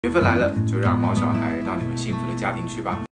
缘分来了，就让毛小孩到你们幸福的家庭去吧。